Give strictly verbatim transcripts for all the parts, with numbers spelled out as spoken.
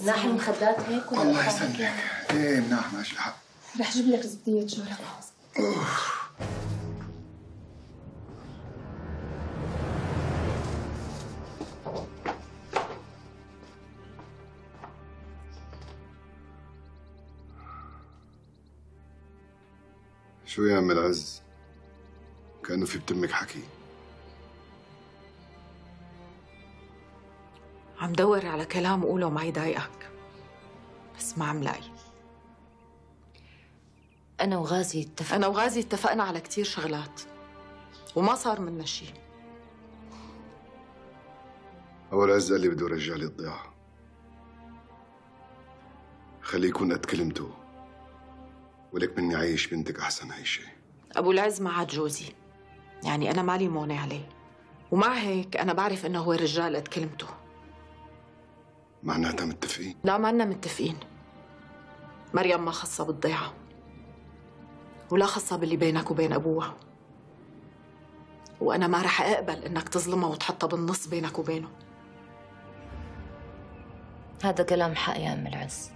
مناح المخدات هيك ولا الله يسلمك. ايه مناح ماشي الحق. رح اجيب لك زبدية جورة. شو يا عم العز؟ كأنه في بتمك حكي. عم دور على كلام قوله ما يضايقك، بس ما عم لاقي. أنا وغازي اتفقنا أنا وغازي اتفقنا على كتير شغلات وما صار منا شيء. أول عز قال لي بده يرجع لي الضيعة. خليه يكون قد كلمته، ولك مني عايش بنتك أحسن عيشة. أبو العز ما عاد جوزي، يعني أنا مالي مونة عليه، ومع هيك أنا بعرف إنه هو رجال قد كلمته. معناتها متفقين؟ لا، ما لنا متفقين. مريم ما خصها بالضيعة، ولا خصها باللي بينك وبين أبوها، وأنا ما رح أقبل إنك تظلمها وتحطها بالنص بينك وبينه. هذا كلام حق يا عم العز،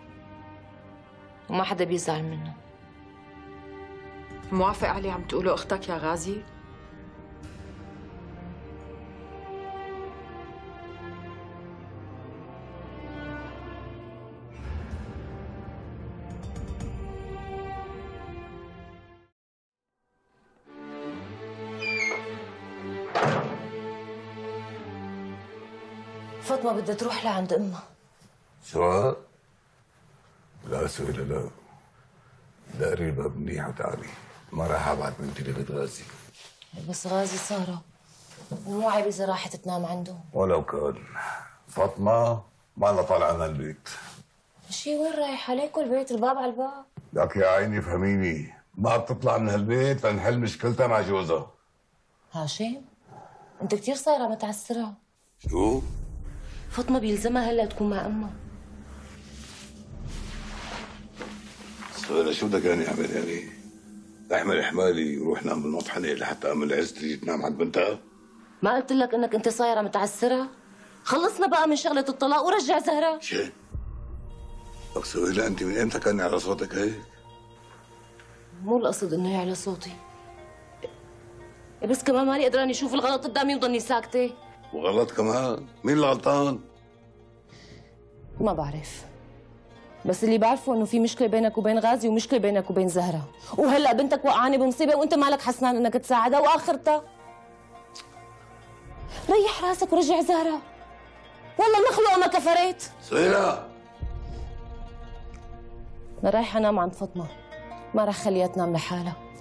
وما حدا بيزعل منه. موافق علي عم تقوله أختك يا غازي؟ فاطمة بدها تروح لعند أمها. شو؟ لا سهيلة لا. لا قريبها منيح وتعالي، ما راح ابعت بنتي لبيت غازي. بس غازي سارة ومو عيب إذا راحت تنام عنده. ولو كان فاطمة ما لها طالعة من البيت. شي وين رايحة؟ ليكو البيت الباب على الباب. لك يا عيني فهميني، ما بتطلع من هالبيت لنحل مشكلتها مع جوزها. هاشم أنت كثير صايرة متعسرة. شو؟ فاطمة بيلزمها هلا تكون مع أمها. سهيلة شو بدك يعني اعمل يعني؟ احمل حمالي وروح نام بالمطحنة لحتى ام العز تجي تنام عند بنتها؟ ما قلت لك انك انت صايرة متعسرة؟ خلصنا بقى من شغلة الطلاق ورجع زهرة. شي؟ لك سهيلة انت من امتى كان على صوتك هيك؟ مو القصد انه يعلى صوتي، بس كمان ماني قدراني اشوف الغلط قدامي وضلني ساكتة. وغلط كمان؟ مين اللي غلطان؟ ما بعرف، بس اللي بعرفه انه في مشكله بينك وبين غازي ومشكله بينك وبين زهره، وهلا بنتك وقعانه بمصيبه وانت مالك حسنان انك تساعدها، واخرتها ريح راسك ورجع زهره. والله مخلوقه ما كفرت. سهيلة انا رايحه انام عند فاطمه، ما رح خليها تنام لحالها.